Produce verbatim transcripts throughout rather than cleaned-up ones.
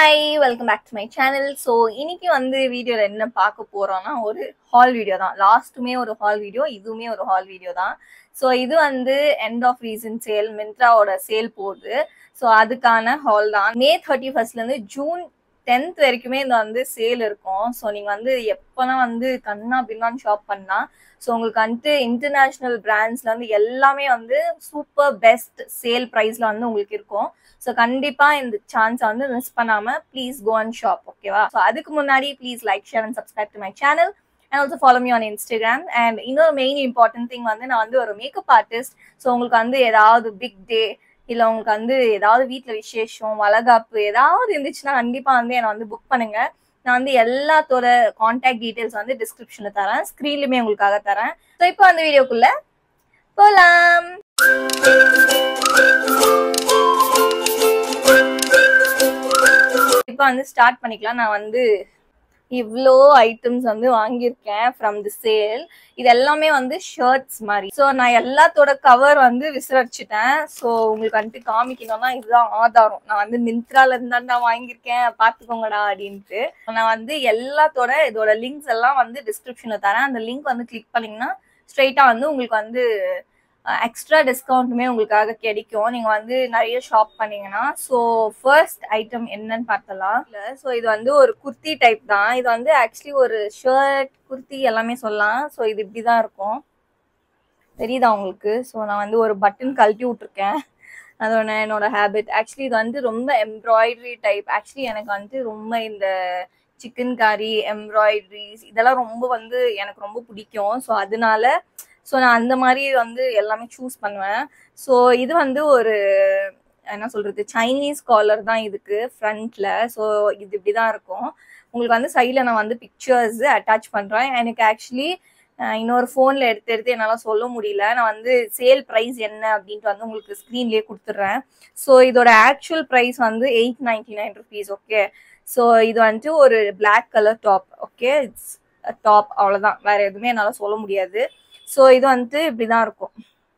Hi, welcome back to my channel. So, இன்னைக்கு வந்து வீடியோல என்ன பார்க்க போறோம்னா ஒரு haul வீடியோ தான். லாஸ்ட்டுமே ஒரு haul வீடியோ, இதுவுமே ஒரு haul வீடியோ தான். So, இது வந்து end of season sale, மிந்த்ராவோட சேல் போகுது. So, அதுக்கான haul தான். மே thirty-first ல இருந்து ஜூன் tenth வரைக்குமே இந்த வந்து சேல் இருக்கும். ஸோ நீங்க வந்து எப்பனா வந்து கண்ணா பின்னான்னு ஷாப் பண்ணா ஸோ உங்களுக்கு வந்துட்டு இன்டர்நேஷ்னல் பிராண்ட்ஸ்ல வந்து எல்லாமே வந்து சூப்பர் பெஸ்ட் சேல் ப்ரைஸ்ல வந்து உங்களுக்கு இருக்கும். ஸோ கண்டிப்பா இந்த சான்ஸை வந்து மிஸ் பண்ணாம ப்ளீஸ் கோ அண்ட் ஷாப், ஓகேவா? ஸோ அதுக்கு முன்னாடி please like share and subscribe to my channel and also follow me on Instagram. And இன்னொரு மெயின் இம்பார்ட்டன்ட் திங் வந்து நான் வந்து ஒரு மேக்கப் ஆர்டிஸ்ட். ஸோ உங்களுக்கு வந்து ஏதாவது பிக் டே இல்ல உங்களுக்கு வந்து ஏதாவது வீட்டுல விசேஷம் வளகாப்பு ஏதாவது இருந்துச்சுன்னா கண்டிப்பா வந்து என்னை வந்து புக் பண்ணுங்க. நான் வந்து எல்லாத்தோட கான்டாக்ட் டீடைல்ஸ் வந்து டிஸ்கிரிப்ஷன்ல தரேன், ஸ்கிரீன்லயுமே உங்களுக்காக தரேன். ஸோ இப்போ அந்த வீடியோக்குள்ள போலாம். இப்போ வந்து ஸ்டார்ட் பண்ணிக்கலாம். நான் வந்து இவ்வளோ ஐட்டம்ஸ் வந்து வாங்கியிருக்கேன் ஃப்ரம் தி சேல். இது எல்லாமே வந்து ஷர்ட்ஸ் மாதிரி. ஸோ நான் எல்லாத்தோட கவர் வந்து விசாரிச்சுட்டேன். ஸோ உங்களுக்கு வந்துட்டு காமிக்கணும்னா இதுதான் ஆதாரம். நான் வந்து மிந்த்ரால இருந்தா வாங்கியிருக்கேன், பார்த்துக்கோங்கடா அப்படின்ட்டு. நான் வந்து எல்லாத்தோட இதோட லிங்க்ஸ் எல்லாம் வந்து டிஸ்கிரிப்ஷன்ல தரேன். அந்த லிங்க் வந்து கிளிக் பண்ணீங்கன்னா ஸ்ட்ரெயிட்டா வந்து உங்களுக்கு வந்து எக்ஸ்ட்ரா டிஸ்கவுண்ட்டுமே உங்களுக்காக கிடைக்கும் நீங்க வந்து நிறைய ஷாப் பண்ணீங்கன்னா. ஸோ ஃபர்ஸ்ட் ஐட்டம் என்னன்னு பார்த்தலாம். ஸோ இது வந்து ஒரு குர்த்தி டைப் தான். இது வந்து ஆக்சுவலி ஒரு ஷர்ட் குர்த்தி எல்லாமே சொல்லலாம். ஸோ இது இப்படிதான் இருக்கும், தெரியுதா உங்களுக்கு? ஸோ நான் வந்து ஒரு பட்டன் கழட்டி விட்டுருக்கேன், அதோட என்னோட ஹேபிட். ஆக்சுவலி இது வந்து ரொம்ப எம்ப்ராய்டரி டைப். ஆக்சுவலி எனக்கு வந்து ரொம்ப இந்த சிக்கன் காரி எம்ப்ராய்டரிஸ் இதெல்லாம் ரொம்ப வந்து எனக்கு ரொம்ப பிடிக்கும். ஸோ அதனால ஸோ நான் அந்த மாதிரி வந்து எல்லாமே சூஸ் பண்ணுவேன். ஸோ இது வந்து ஒரு என்ன சொல்றது சைனீஸ் காலர் தான் இதுக்கு ஃப்ரண்ட்ல. ஸோ இது இப்படிதான் இருக்கும். உங்களுக்கு வந்து சைடில் நான் வந்து பிக்சர்ஸ் அட்டாச் பண்றேன். எனக்கு ஆக்சுவலி இன்னொரு ஃபோன்ல எடுத்து எடுத்து என்னால் சொல்ல முடியல. நான் வந்து சேல் ப்ரைஸ் என்ன அப்படின்ட்டு வந்து உங்களுக்கு ஸ்க்ரீன்லேயே கொடுத்துட்றேன். ஸோ இதோட ஆக்சுவல் ப்ரைஸ் வந்து eight ninety nine rupees. Okay, so இது வந்துட்டு ஒரு black colour top. Okay, it's top, அவ்வளோதான், வேற எதுவுமே என்னால் சொல்ல முடியாது. ஸோ இது வந்துட்டு இப்படிதான் இருக்கும்.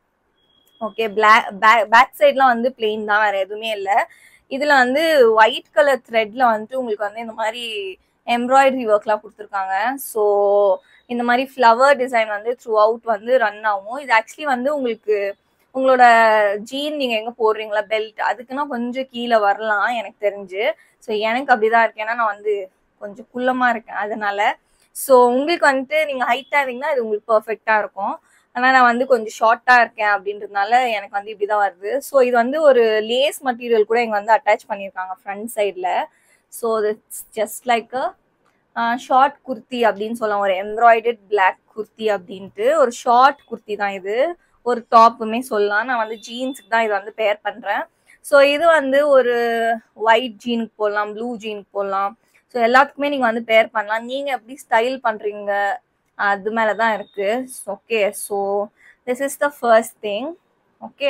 ஓகே, பிளாக் பேக் பேக் சைட்லாம் வந்து பிளெயின் தான், வேற எதுவுமே இல்லை. இதுல வந்து ஒயிட் கலர் த்ரெட்ல வந்துட்டு உங்களுக்கு வந்து இந்த மாதிரி எம்ப்ராய்டரி ஒர்க்லாம் கொடுத்துருக்காங்க. ஸோ இந்த மாதிரி ஃப்ளவர் டிசைன் வந்து த்ரூ அவுட் வந்து ரன் ஆகும். இது ஆக்சுவலி வந்து உங்களுக்கு உங்களோட ஜீன் நீங்க எங்க போடுறீங்களா பெல்ட் அதுக்குன்னா கொஞ்சம் கீழே வரலாம் எனக்கு தெரிஞ்சு. ஸோ எனக்கு அப்படிதான் இருக்கு, ஏன்னா நான் வந்து கொஞ்சம் குள்ளமா இருக்கேன் அதனால. ஸோ உங்களுக்கு வந்துட்டு நீங்க ஹைட்டா இருந்தீங்கன்னா இது உங்களுக்கு பர்ஃபெக்டா இருக்கும். ஆனால் நான் வந்து கொஞ்சம் ஷார்ட்டா இருக்கேன் அப்படின்றதுனால எனக்கு வந்து இப்படிதான் வருது. ஸோ இது வந்து ஒரு லேஸ் மெட்டீரியல் கூட இங்க வந்து அட்டாச் பண்ணியிருக்காங்க ஃப்ரண்ட் சைட்ல. So it's just like a short kurti அப்படின்னு சொல்லலாம், ஒரு எம்ப்ராய்டர்ட் பிளாக் குர்த்தி அப்படின்ட்டு ஒரு ஷார்ட் குர்த்தி தான் இது. ஒரு டாப்புமே சொல்லலாம். நான் வந்து ஜீன்ஸுக்கு தான் இதை வந்து பேர் பண்றேன். ஸோ இது வந்து ஒரு ஒயிட் ஜீனுக்கு போடலாம், ப்ளூ ஜீனுக்கு போடலாம். ஸோ எல்லாத்துக்குமே நீங்க வந்து பேர் பண்ணலாம். நீங்க எப்படி ஸ்டைல் பண்றீங்க அது மேலதான் இருக்கு. Okay, so this is the first thing. Okay,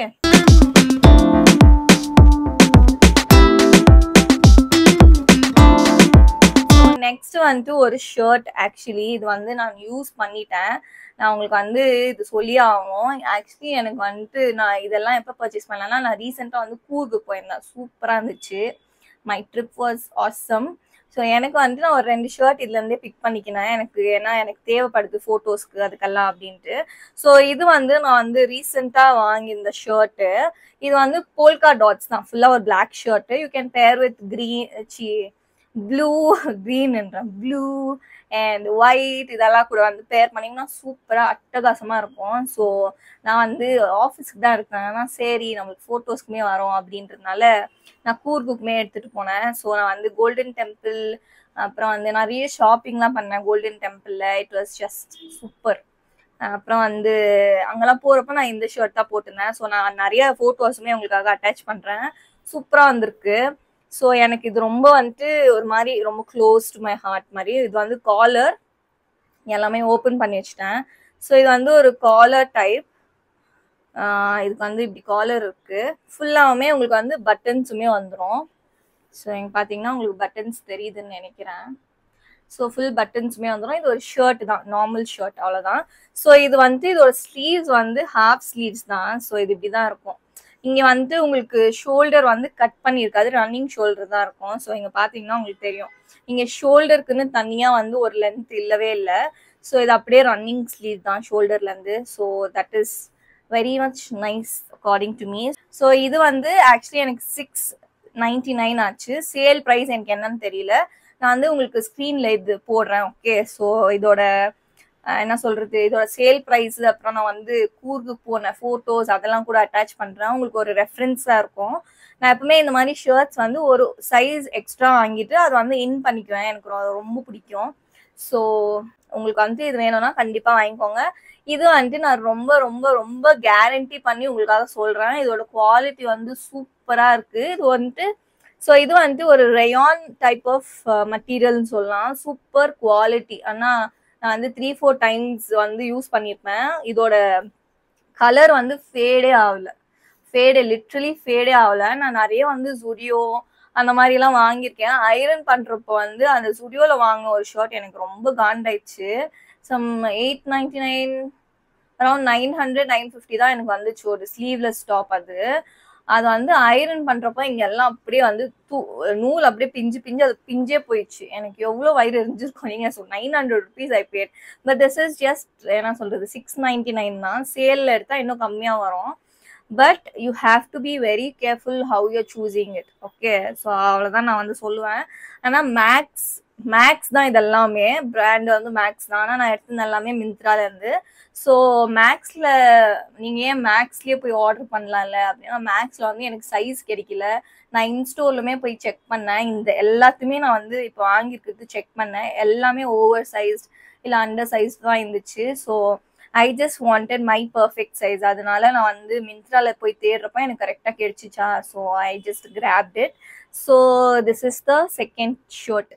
next வந்துட்டு ஒரு ஷர்ட். ஆக்சுவலி இது வந்து நான் யூஸ் பண்ணிட்டேன். நான் உங்களுக்கு வந்து இது சொல்லியே ஆகும். ஆக்சுவலி எனக்கு வந்துட்டு நான் இதெல்லாம் எப்போ பர்ச்சேஸ் பண்ணேன்னா நான் ரீசெண்டாக வந்து கூர்க்கு போயிருந்தேன். சூப்பராக இருந்துச்சு. My trip was awesome. So எனக்கு வந்துட்டு நான் ஒரு ரெண்டு ஷர்ட் இதுலேருந்தே பிக் பண்ணிக்கினேன், எனக்கு ஏன்னா எனக்கு தேவைப்படுது ஃபோட்டோஸ்க்கு அதுக்கெல்லாம் அப்படின்ட்டு. ஸோ இது வந்து நான் வந்து ரீசெண்டாக வாங்கியிருந்த ஷர்ட்டு. இது வந்து போல்கா டாட்ஸ் தான், ஃபுல்லாக ஒரு black shirt. You can pair with green sea blue க்ரீன்ன்ற ப்ளூ அண்ட் ஒயிட் இதெல்லாம் கூட வந்து பேர் பண்ணிங்கன்னா சூப்பராக அட்டகாசமாக இருக்கும். ஸோ நான் வந்து ஆஃபீஸ்க்கு தான் இருக்கேன், ஆனால் சரி நம்மளுக்கு ஃபோட்டோஸ்க்குமே வரோம் அப்படின்றதுனால நான் கூர்க்குமே எடுத்துகிட்டு போனேன். ஸோ நான் வந்து கோல்டன் டெம்பிள் அப்புறம் வந்து நிறைய ஷாப்பிங்லாம் பண்ணேன் கோல்டன் டெம்பிளில். It was just super. அப்புறம் வந்து அங்கெல்லாம் போகிறப்ப நான் இந்த ஷர்ட் தான் போட்டிருந்தேன். ஸோ நான் நிறைய ஃபோட்டோஸுமே உங்களுக்காக அட்டாச் பண்ணுறேன். சூப்பராக வந்திருக்கு. ஸோ எனக்கு இது ரொம்ப வந்துட்டு ஒரு மாதிரி ரொம்ப க்ளோஸ் டு மை ஹார்ட் மாதிரி. இது வந்து காலர் எல்லாமே ஓப்பன் பண்ணி வச்சுட்டேன். ஸோ இது வந்து ஒரு காலர் டைப். இதுக்கு வந்து இப்படி காலர் இருக்கு. ஃபுல்லாகவுமே உங்களுக்கு வந்து பட்டன்ஸுமே வந்துடும். ஸோ இங்கே பார்த்தீங்கன்னா உங்களுக்கு பட்டன்ஸ் தெரியுதுன்னு நினைக்கிறேன். ஸோ ஃபுல் பட்டன்ஸுமே வந்துடும். இது ஒரு ஷர்ட் தான், நார்மல் ஷர்ட், அவ்வளோதான். ஸோ இது வந்து இதோட ஸ்லீவ்ஸ் வந்து ஹாஃப் ஸ்லீவ்ஸ் தான். ஸோ இது இப்படி தான் இருக்கும். இங்க வந்து உங்களுக்கு ஷோல்டர் வந்து கட் பண்ணியிருக்காது, ரன்னிங் ஷோல்டர் தான் இருக்கும். ஸோ இங்க பாத்தீங்கன்னா உங்களுக்கு தெரியும், இங்க ஷோல்டருக்குன்னு தனியா வந்து ஒரு லென்த் இல்லவே இல்லை. ஸோ இது அப்படியே ரன்னிங் ஸ்லீவ் தான் ஷோல்டர்ல இருந்து. So that is very much nice according to me. So இது வந்து ஆக்சுவலி எனக்கு சிக்ஸ் நைன்டி நைன் ஆச்சு. சேல் ப்ரைஸ் எனக்கு என்னன்னு தெரியல. நான் வந்து உங்களுக்கு ஸ்க்ரீன்ல இது போடுறேன். ஓகே, ஸோ இதோட என்ன சொல்றது, இதோட சேல் ப்ரைஸ், அப்புறம் நான் வந்து கூர்க்கு போன ஃபோட்டோஸ் அதெல்லாம் கூட அட்டாச் பண்றேன். உங்களுக்கு ஒரு ரெஃபரன்ஸா இருக்கும். நான் எப்பவுமே இந்த மாதிரி ஷர்ட்ஸ் வந்து ஒரு சைஸ் எக்ஸ்ட்ரா வாங்கிட்டு அதை வந்து இன் பண்ணிக்குவேன். எனக்கு ரொம்ப பிடிக்கும். ஸோ உங்களுக்கு வந்து இது வேணும்னா கண்டிப்பா வாங்கிக்கோங்க. இது வந்துட்டு நான் ரொம்ப ரொம்ப ரொம்ப கேரண்டி பண்ணி உங்களுக்காக சொல்றேன். இதோட குவாலிட்டி வந்து சூப்பரா இருக்கு. இது வந்துட்டு ஸோ இது வந்துட்டு ஒரு ரயான் டைப் ஆஃப் மெட்டீரியல்னு சொல்லலாம். Super quality. ஆனா நான் வந்து த்ரீ ஃபோர் டைம்ஸ் வந்து யூஸ் பண்ணியிருப்பேன். இதோட கலர் வந்து ஃபேடே ஆகல, ஃபேடே லிட்ரலி ஃபேடே ஆகல. நான் நிறைய வந்து ஜுடியோ அந்த மாதிரிலாம் வாங்கியிருக்கேன். ஐரன் பண்றப்போ வந்து அந்த ஜுடியோல வாங்கின ஒரு ஷர்ட் எனக்கு ரொம்ப காண்டாயிடுச்சு. Some eight ninety nine around nine hundred nine fifty தான் எனக்கு வந்துச்சு ஒரு ஸ்லீவ்லெஸ் டாப். அது அது வந்து ஐரன் பண்றப்ப இங்க எல்லாம் அப்படியே வந்து தூ நூல் அப்படியே பிஞ்சு பிஞ்சு அது பிஞ்சே போயிடுச்சு. எனக்கு எவ்வளோ வயிறு எரிஞ்சிருக்கும் நீங்க. So nine hundred rupees I paid. But this is just என்ன சொல்றது, சிக்ஸ் நைன்டி நைன் தான். சேல்ல எடுத்தா இன்னும் கம்மியா வரும். But you have to be very careful how you're choosing it. Okay, so அவ்வளோதான் நான் வந்து சொல்லுவேன். ஆனால் மேக்ஸ் மேக்ஸ் தான் இதெல்லாமே, பிராண்ட் வந்து மேக்ஸ் தான். ஆனால் நான் எடுத்தது எல்லாமே மிந்த்ரால இருந்து. ஸோ மேக்ஸ்ல நீங்க ஏன் மேக்ஸ்லயே போய் ஆர்டர் பண்ணலாம்ல அப்படின்னா, மேக்ஸ்ல வந்து எனக்கு சைஸ் கிடைக்கல. நான் இன்ஸ்டோர்லுமே போய் செக் பண்ணேன். இந்த எல்லாத்தையுமே நான் வந்து இப்போ வாங்கியிருக்கிறது செக் பண்ணேன். எல்லாமே ஓவர் சைஸ் இல்லை அண்டர் சைஸ் தான் இருந்துச்சு. So I just wanted my perfect size. அதனால நான் வந்து மிந்த்ரால போய் தேடுறப்ப எனக்கு கரெக்டாக கிடைச்சிச்சா. So I just grabbed it. So this is the second shirt.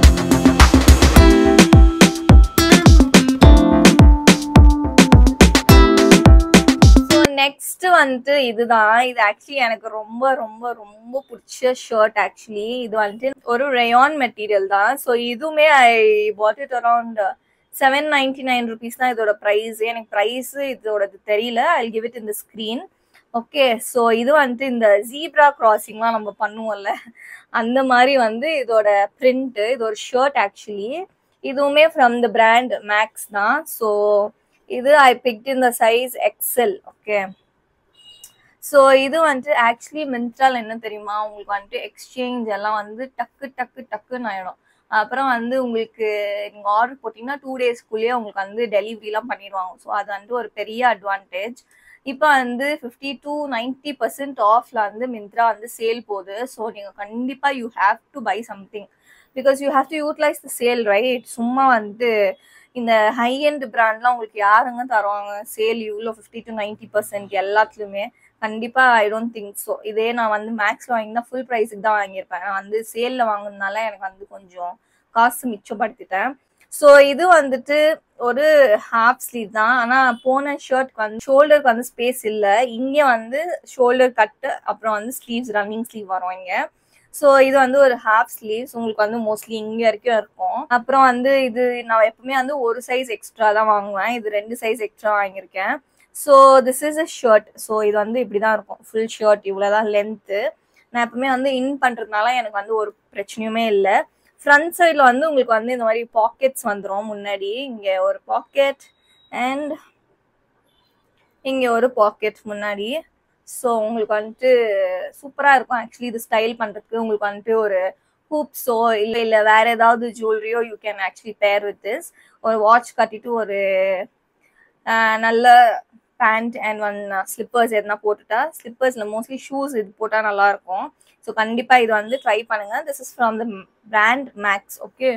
Next வந்துட்டு இதுதான். இது ஆக்சுவலி எனக்கு ரொம்ப ரொம்ப ரொம்ப பிடிச்ச ஷர்ட். ஆக்சுவலி இது வந்துட்டு ஒரு ரயான் மெட்டீரியல் தான். ஸோ இதுவுமே I bought it around seven ninety nine rupees தான் இதோட ப்ரைஸ். எனக்கு ப்ரைஸ் இதோடது தெரியல. I give it in the screen. Okay, so இது வந்துட்டு இந்த ஜீப்ரா கிராசிங்லாம் நம்ம பண்ணுவோம்ல, அந்த மாதிரி வந்து இதோட பிரிண்ட். இது ஒரு ஷர்ட் ஆக்சுவலி. இதுவுமே ஃப்ரம் த பிராண்ட் மேக்ஸ் தான். ஸோ இது I picked in the size XL. Okay, so இது வந்துட்டு ஆக்சுவலி மிந்த்ரால என்ன தெரியுமா, உங்களுக்கு வந்துட்டு எக்ஸ்சேஞ்ச் எல்லாம் வந்து டக்கு டக்கு டக்குன்னு ஆயிடும். அப்புறம் வந்து உங்களுக்கு நீங்கள் ஆர்டர் போட்டிங்கன்னா டூ டேஸ்க்குள்ளேயே உங்களுக்கு வந்து டெலிவரிலாம் பண்ணிடுவாங்க. ஸோ அது வந்துட்டு ஒரு பெரிய அட்வான்டேஜ். இப்போ வந்து ஃபிஃப்டி டு நைன்டி பர்சன்ட் ஆஃப்ல வந்து மிந்த்ரா வந்து சேல் போகுது. ஸோ நீங்கள் கண்டிப்பாக you have to buy something because you have to utilise the sale, right? சும்மா வந்து இந்த ஹை எண்ட் பிராண்ட்லாம் உங்களுக்கு யாருங்க தருவாங்க சேல் இவ்வளோ ஃபிஃப்டி டு நைன்டி பர்சன்ட் எல்லாத்துலேயுமே? கண்டிப்பாக ஐ டோன்ட் திங்க் ஸோ. இதே நான் வந்து மேக்ஸில் வாங்கினா ஃபுல் ப்ரைஸுக்கு தான் வாங்கியிருப்பேன். நான் வந்து சேலில் வாங்கினதுனால எனக்கு வந்து கொஞ்சம் காசு மிச்சப்படுத்திட்டேன். ஸோ இது வந்துட்டு ஒரு ஹாஃப் ஸ்லீவ் தான். ஆனால் போன ஷர்ட்க்கு வந்து ஷோல்டருக்கு வந்து ஸ்பேஸ் இல்லை. இங்கே வந்து ஷோல்டர் கட்டு, அப்புறம் வந்து ஸ்லீவ்ஸ் ரன்னிங் ஸ்லீவ் வரும் இங்கே. ஸோ இது வந்து ஒரு ஹாஃப் ஸ்லீவ்ஸ். உங்களுக்கு வந்து மோஸ்ட்லி இங்கே வரைக்கும் இருக்கும். அப்புறம் வந்து இது நான் எப்பவுமே வந்து ஒரு சைஸ் எக்ஸ்ட்ரா தான் வாங்குவேன். இது ரெண்டு சைஸ் எக்ஸ்ட்ரா வாங்கியிருக்கேன். So this is a shirt. So இது வந்து இப்படி தான் இருக்கும். ஃபுல் ஷர்ட் இவ்வளோதான் லென்த்து. நான் எப்பவுமே வந்து இன் பண்ணுறதுனால எனக்கு வந்து ஒரு பிரச்சனையுமே இல்லை. ஃப்ரண்ட் சைடில் வந்து உங்களுக்கு வந்து இந்த மாதிரி பாக்கெட்ஸ் வந்துடும். முன்னாடி இங்கே ஒரு பாக்கெட் அண்ட் இங்கே ஒரு பாக்கெட் முன்னாடி. ஸோ உங்களுக்கு வந்துட்டு சூப்பராக இருக்கும் ஆக்சுவலி இது ஸ்டைல் பண்ணுறதுக்கு. உங்களுக்கு வந்துட்டு ஒரு ஹூப்ஸோ இல்லை இல்லை வேறு ஏதாவது ஜுவல்லரியோ you can actually pair with this. ஒரு வாட்ச் கட்டிட்டு ஒரு நல்ல பேண்ட் அண்ட் ஒன் ஸ்லிப்பர்ஸ் எதுனா போட்டுட்டா, ஸ்லிப்பர்ஸில் மோஸ்ட்லி ஷூஸ் இது போட்டால் நல்லாயிருக்கும். ஸோ கண்டிப்பாக இது வந்து ட்ரை பண்ணுங்கள். This is from the brand Max. Okay,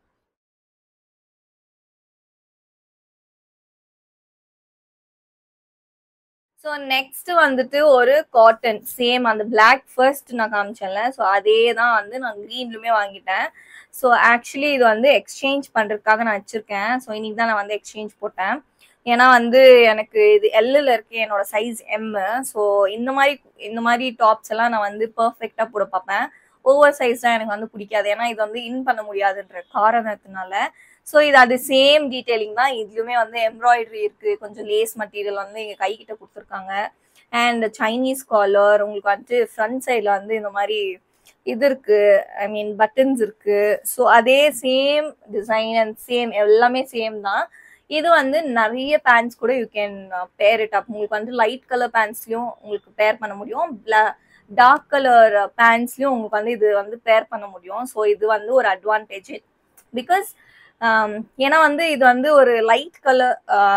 so next வந்துட்டு ஒரு காட்டன் சேம் அந்த பிளாக் ஃபர்ஸ்ட் நான் காமிச்சேன்ல, ஸோ அதே தான் வந்து நான் க்ரீன்லுமே வாங்கிட்டேன். ஸோ ஆக்சுவலி இது வந்து எக்ஸ்சேஞ்ச் பண்ணுறதுக்காக நான் வச்சுருக்கேன். ஸோ இன்னைக்கு தான் நான் வந்து எக்ஸ்சேஞ்ச் போட்டேன். ஏன்னா வந்து எனக்கு இது எல்லில் இருக்கு, என்னோட சைஸ் எம்மு. ஸோ இந்த மாதிரி இந்த மாதிரி டாப்ஸ் எல்லாம் நான் வந்து பர்ஃபெக்டாக போட பார்ப்பேன். ஓவர் சைஸ் தான் எனக்கு வந்து பிடிக்காது. ஏன்னா இது வந்து இன் பண்ண முடியாதுன்ற காரணத்தினால. ஸோ இது அது சேம் டீட்டெயிலிங் தான். இதுலையுமே வந்து எம்ப்ராய்டரி இருக்குது, கொஞ்சம் லேஸ் மெட்டீரியல் வந்து எங்கள் கைக்கிட்ட கொடுத்துருக்காங்க. And Chinese collar. உங்களுக்கு வந்துட்டு ஃப்ரண்ட் சைடில் வந்து இந்த மாதிரி இது இருக்கு, ஐ மீன் பட்டன்ஸ் இருக்கு. ஸோ அதே சேம் டிசைன் அண்ட் சேம் எல்லாமே சேம் தான். இது வந்து நிறைய பேண்ட்ஸ் கூட you can pair it up. உங்களுக்கு வந்து லைட் கலர் பேண்ட்ஸ்லயும் உங்களுக்கு பேர் பண்ண முடியும், டார்க் கலர் பேண்ட்ஸ்லயும் உங்களுக்கு வந்து இது வந்து பேர் பண்ண முடியும். ஸோ இது வந்து ஒரு அட்வான்டேஜ். பிகாஸ் ஏன்னா வந்து இது வந்து ஒரு லைட் கலர்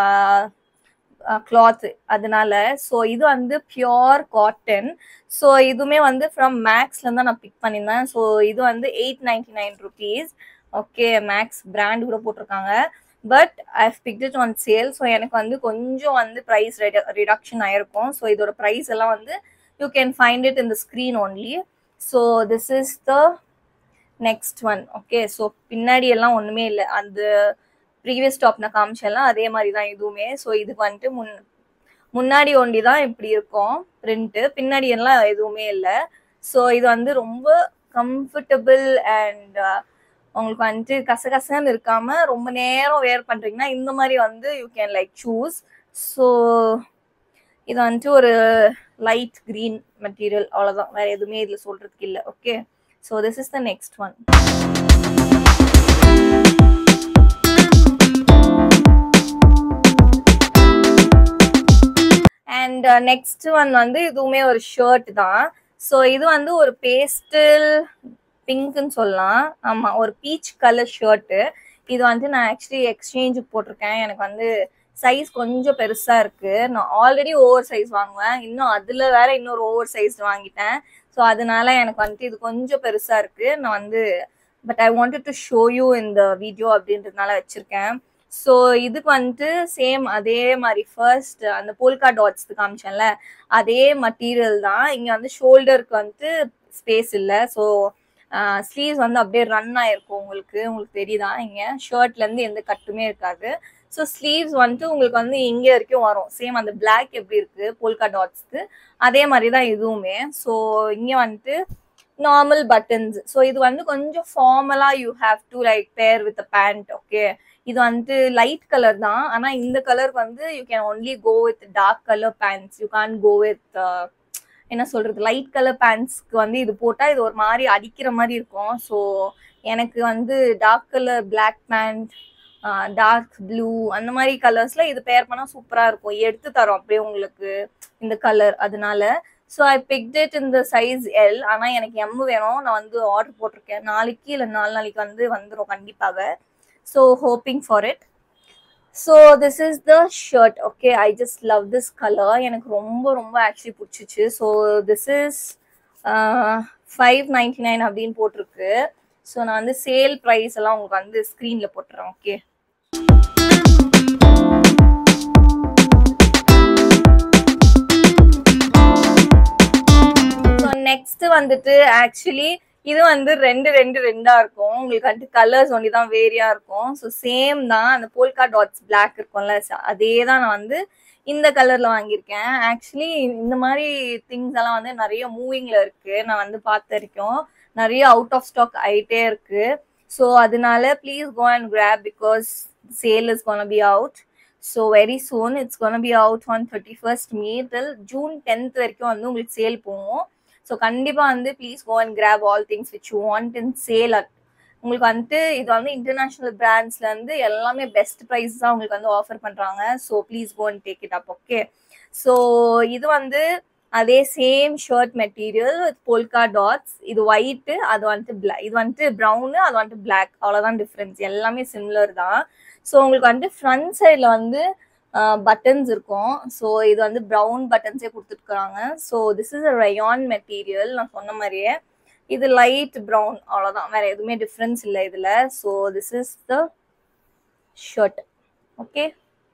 கிளாத் அதனால. ஸோ இது வந்து பியோர் காட்டன். ஸோ இதுவுமே வந்து ஃப்ரம் மேக்ஸ்ல தான் நான் பிக் பண்ணியிருந்தேன். ஸோ இது வந்து eight ninety nine rupees. Okay, Max brand கூட போட்டிருக்காங்க. But I picked it on sale. So எனக்கு வந்து கொஞ்சம் வந்து ப்ரைஸ் ரிடக்ஷன் ஆயிருக்கும். ஸோ இதோட ப்ரைஸ் எல்லாம் வந்து you can find it in the screen only. So this is the next one. Okay, so பின்னாடி எல்லாம் ஒன்றுமே இல்லை, அந்த ப்ரீவியஸ் டாப் நான் காமிச்செல்லாம் அதே மாதிரி தான் இதுவுமே. ஸோ இதுக்கு வந்துட்டு முன் முன்னாடி ஒண்டி தான் இப்படி இருக்கும் பிரிண்ட்டு, பின்னாடி எல்லாம் எதுவுமே இல்லை. ஸோ இது வந்து ரொம்ப கம்ஃபர்டபுள் அண்ட் உங்களுக்கு வந்துட்டு கசகசன்னு இருக்காம ரொம்ப நேரம் வேர் பண்றீங்கன்னா இந்த மாதிரி வந்து you can like choose. So இது வந்துட்டு ஒரு லைட் கிரீன் மெட்டீரியல், அவ்வளோதான், வேற எதுவுமே இதுல சொல்றதுக்கு இல்லை. Okay, so this is the next one. And next one வந்து இதுவுமே ஒரு ஷர்ட் தான். ஸோ இது வந்து ஒரு பேஸ்டல் பிங்க்னு சொல்லலாம். ஆமா, ஒரு பீச் கலர் ஷர்ட்டு. இது வந்து நான் ஆக்சுவலி எக்ஸ்சேஞ்சுக்கு போட்டிருக்கேன். எனக்கு வந்து சைஸ் கொஞ்சம் பெருசா இருக்கு. நான் ஆல்ரெடி ஓவர் சைஸ் வாங்குவேன், இன்னும் அதுல வேற இன்னொரு ஓவர் சைஸ் வாங்கிட்டேன். ஸோ அதனால எனக்கு வந்துட்டு இது கொஞ்சம் பெருசா இருக்கு. நான் வந்து but I wanted to show you இந்த வீடியோ அப்படின்றதுனால வச்சிருக்கேன். ஸோ இதுக்கு வந்துட்டு சேம் அதே மாதிரி ஃபர்ஸ்ட் அந்த போல்கா டாட்ஸ் காமிச்சேன்ல அதே மெட்டீரியல் தான். இங்க வந்து ஷோல்டருக்கு வந்துட்டு ஸ்பேஸ் இல்லை. ஸோ ஸ்லீவ்ஸ் வந்து அப்படியே ரன் ஆயிருக்கும். உங்களுக்கு உங்களுக்கு தெரியுதா, இங்க ஷர்ட்ல இருந்து எந்த கட்டுமே இருக்காது. ஸோ ஸ்லீவ்ஸ் வந்துட்டு உங்களுக்கு வந்து இங்க வரைக்கும் வரும். சேம் அந்த பிளாக் எப்படி இருக்கு போல்கா டாட்ஸ்க்கு அதே மாதிரி தான் இதுவுமே. ஸோ இங்க வந்துட்டு நார்மல் பட்டன்ஸ். ஸோ இது வந்து கொஞ்சம் ஃபார்மலா you have to like pair with pant. Okay, இது வந்து லைட் கலர் தான், ஆனா இந்த கலர் வந்து you can only go with dark colour pants. You can't go with என்ன சொல்றது, லைட் கலர் பேண்ட்ஸ்க்கு வந்து இது போட்டா இது ஒரு மாதிரி அடிக்கிற மாதிரி இருக்கும். ஸோ எனக்கு வந்து dark colour black pant, dark blue அந்த மாதிரி கலர்ஸ்ல இது பேர் பண்ணா சூப்பரா இருக்கும், எடுத்து தரோம் அப்படியே உங்களுக்கு இந்த கலர். அதனால ஸோ ஐ பிக்ட் இட் இந்த சைஸ் எல். ஆனா எனக்கு எம் வேணும், நான் வந்து ஆர்டர் போட்டிருக்கேன். நாளைக்கு இல்லை நாலு நாளைக்கு வந்து வந்துடும் கண்டிப்பாக. So hoping for it. So this is the shirt. Okay, I just love this color. எனக்கு ரொம்ப ரொம்ப ஆக்சுவலி பிடிச்சிச்சு. So this is uh, five ninety-nine அப்படின்னு போட்டிருக்கு. ஸோ நான் வந்து சேல் ப்ரைஸ் எல்லாம் உங்களுக்கு வந்து ஸ்க்ரீன்ல போட்டுறேன். ஓகே, ஸோ நெக்ஸ்ட் வந்துட்டு ஆக்சுவலி இது வந்து ரெண்டு ரெண்டு ரெண்டா இருக்கும். உங்களுக்கு வந்து கலர்ஸ் ஒன்லி தான் வேரியா இருக்கும். ஸோ சேம் தான், அந்த போல்கா டாட்ஸ் பிளாக் இருக்கும்ல அதே தான் நான் வந்து இந்த கலர்ல வாங்கியிருக்கேன். ஆக்சுவலி இந்த மாதிரி திங்ஸ் எல்லாம் வந்து நிறைய மூவிங்ல இருக்கு. நான் வந்து பார்த்த வரைக்கும் நிறைய அவுட் ஆஃப் ஸ்டாக் ஆயிட்டே இருக்கு. ஸோ அதனால please go and grab because sale is gonna be out. So very soon it's gonna be out on thirty first May till June tenth வரைக்கும் வந்து உங்களுக்கு சேல் போகும். ஸோ கண்டிப்பாக வந்து please go and grab all things which you want in sale. உங்களுக்கு வந்துட்டு இது வந்து இன்டர்நேஷ்னல் பிராண்ட்ஸ்ல இருந்து எல்லாமே பெஸ்ட் ப்ரைஸ் தான் உங்களுக்கு வந்து ஆஃபர் பண்றாங்க. So please go and take it up. Okay, so இது வந்து அதே same shirt material with polka dots. இது ஒயிட்டு, அது வந்துட்டு பிளாக், இது வந்துட்டு ப்ரௌனு, அது வந்துட்டு பிளாக், அவ்வளோதான் டிஃப்ரென்ஸ். எல்லாமே சிமிலர் தான். ஸோ உங்களுக்கு வந்துட்டு ஃப்ரண்ட் சைடில் வந்து பட்டன்ஸ் இருக்கும். ஸோ இது வந்து ப்ரௌன் பட்டன்ஸே கொடுத்துருக்காங்க. So this is a rayon material. நான் சொன்ன மாதிரியே இது லைட் ப்ரௌன், அவ்வளோதான், வேற எதுவுமே டிஃப்ரென்ஸ் இல்லை இதுல. So this is the shirt. Okay,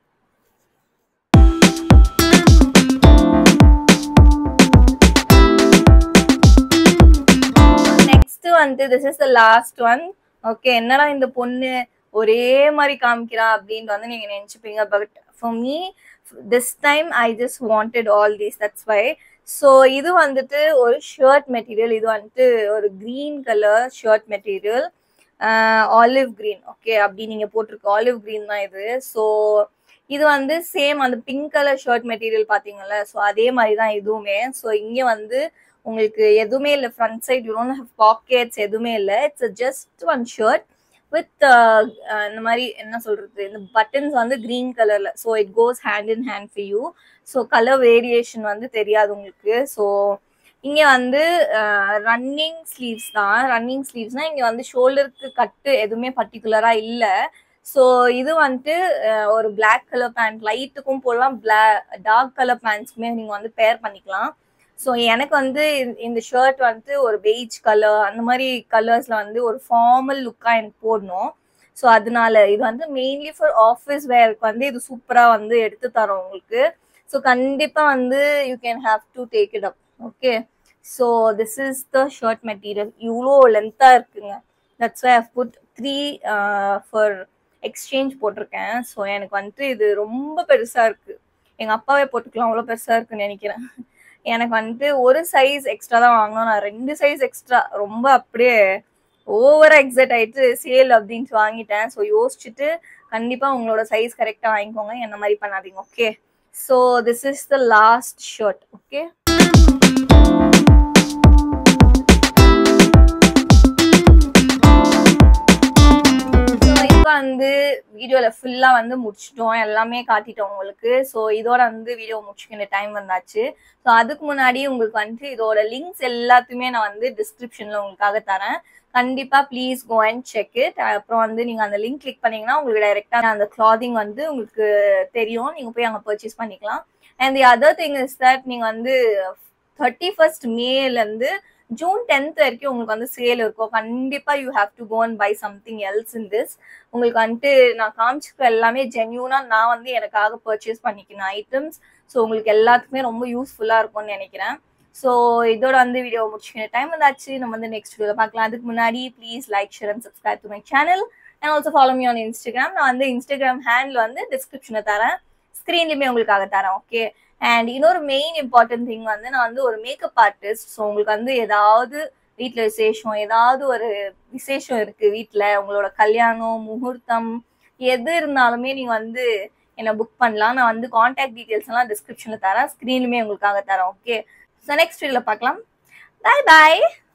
next வந்து this is the last one. Okay, என்னடா இந்த பொண்ணு ஒரே மாதிரி காமிக்கிறா அப்படின்ட்டு வந்து நீங்க நினைச்சுப்பீங்க. But for me this time I just wanted all these, that's why. So இது வந்துட்டு ஒரு ஷர்ட் மெட்டீரியல். இது வந்துட்டு ஒரு green colour shirt material, olive green. Okay, அப்படி நீங்க போட்டிருக்க ஆலிவ் கிரீன் தான் இது. ஸோ இது வந்து சேம் அந்த பிங்க் கலர் ஷர்ட் மெட்டீரியல் பாத்தீங்கல்ல, ஸோ அதே மாதிரி தான் இதுவுமே. ஸோ இங்க வந்து உங்களுக்கு எதுவுமே இல்லை, front side you don't have pockets எதுவுமே இல்லை. It's just one shirt with இந்த மாதிரி என்ன சொல்றது, இந்த பட்டன்ஸ் வந்து கிரீன் கலர்ல. So it goes hand in hand for you. So colour variation வந்து தெரியாது உங்களுக்கு. ஸோ இங்க வந்து ரன்னிங் ஸ்லீவ்ஸ் தான். ரன்னிங் ஸ்லீவ்ஸ்னா இங்க வந்து ஷோல்டருக்கு கட்டு எதுவுமே பர்டிகுலரா இல்ல. ஸோ இது வந்துட்டு ஒரு பிளாக் கலர் பேண்ட், லைட்டுக்கும் போடலாம், பிளாக் டார்க் கலர் பேண்ட்ஸ்க்குமே நீங்க வந்து பேர் பண்ணிக்கலாம். ஸோ எனக்கு வந்து இந்த ஷர்ட் வந்துட்டு ஒரு பெய்ஜ் கலர் அந்த மாதிரி கலர்ஸ்ல வந்து ஒரு ஃபார்மல் லுக்கா எனக்கு போடணும். ஸோ அதனால இது வந்து மெயின்லி ஃபார் ஆஃபீஸ் வேருக்கு வந்து இது சூப்பரா வந்து எடுத்து தரோம் உங்களுக்கு. ஸோ கண்டிப்பா வந்து you can have to take it up. Okay, so this is the shirt material. இவ்வளோ லென்த்தா இருக்குங்க. That's why I put three for exchange போட்டிருக்கேன். ஸோ எனக்கு வந்துட்டு இது ரொம்ப பெருசா இருக்கு. எங்க அப்பாவே போட்டுக்கலாம், அவ்வளோ பெருசா இருக்குன்னு நினைக்கிறேன். எனக்கு வந்துட்டு ஒரு சைஸ் எக்ஸ்ட்ரா தான் வாங்கணும், நான் ரெண்டு சைஸ் எக்ஸ்ட்ரா ரொம்ப அப்படியே ஓவரா எக்ஸைட் ஆயிட்டு சேல் அப்படின்ட்டு வாங்கிட்டேன். ஸோ யோசிச்சுட்டு கண்டிப்பா உங்களோட சைஸ் கரெக்டா வாங்கிக்கோங்க, என்ன மாதிரி பண்ணாதீங்க. Okay, so this is the last shirt. Okay, வந்து வீடியோல ஃபுல்லா வந்து முடிச்சிட்டோம், எல்லாமே காட்டிட்டோம் உங்களுக்கு. ஸோ இதோட வந்து வீடியோ முடிச்சுக்கிற டைம் வந்தாச்சு. ஸோ அதுக்கு முன்னாடி உங்களுக்கு வந்து இதோட லிங்க்ஸ் எல்லாத்தையுமே நான் வந்து டிஸ்கிரிப்ஷன்ல உங்களுக்காக தரேன். கண்டிப்பா please go and check it. அப்புறம் வந்து நீங்க அந்த லிங்க் கிளிக் பண்ணீங்கன்னா உங்களுக்கு டைரக்டா அந்த கிளாதிங் வந்து உங்களுக்கு தெரியும், நீங்க போய் அங்க பர்ச்சேஸ் பண்ணிக்கலாம். And the other thing is that நீங்க வந்து தேர்ட்டி ஃபர்ஸ்ட் மேல இருந்து ஜூன் டென்த் வரைக்கும் உங்களுக்கு வந்து சேல் இருக்கும். கண்டிப்பா you have to go and buy something else in this. உங்களுக்கு வந்துட்டு நான் காமிச்சிருக்க எல்லாமே ஜென்யூனா நான் வந்து எனக்காக பர்ச்சேஸ் பண்ணிக்கணும் ஐட்டம்ஸ். ஸோ உங்களுக்கு எல்லாத்துக்குமே ரொம்ப யூஸ்ஃபுல்லா இருக்கும்னு நினைக்கிறேன். ஸோ இதோட வந்து வீடியோ முடிச்சுக்கிற டைம் வந்தாச்சு. நம்ம வந்து நெக்ஸ்ட் வீடியோ பார்க்கலாம். அதுக்கு முன்னாடி please like, share and subscribe to my channel and also follow me on Instagram. நான் வந்து இன்ஸ்டாகிராம் ஹேண்டில் வந்து டிஸ்கிரிப்ஷனை தரேன், ஸ்க்ரீன்லையுமே உங்களுக்காக தரேன். ஓகே, அண்ட் இன்னொரு மெயின் இம்பார்ட்டன்ட் திங் வந்து நான் வந்து ஒரு மேக்கப் ஆர்டிஸ்ட். ஸோ உங்களுக்கு வந்து ஏதாவது வீட்டில் விசேஷம், ஏதாவது ஒரு விசேஷம் இருக்கு வீட்டில், உங்களோட கல்யாணம், முகூர்த்தம் எது இருந்தாலுமே நீங்கள் வந்து என்னை புக் பண்ணலாம். நான் வந்து கான்டாக்ட் டீட்டெயில்ஸ் எல்லாம் டிஸ்கிரிப்ஷனில் தரேன், ஸ்க்ரீனுமே உங்களுக்காக தரேன். ஓகே, ஸோ நெக்ஸ்ட் வீடியோவில் பார்க்கலாம். பாய் பாய்.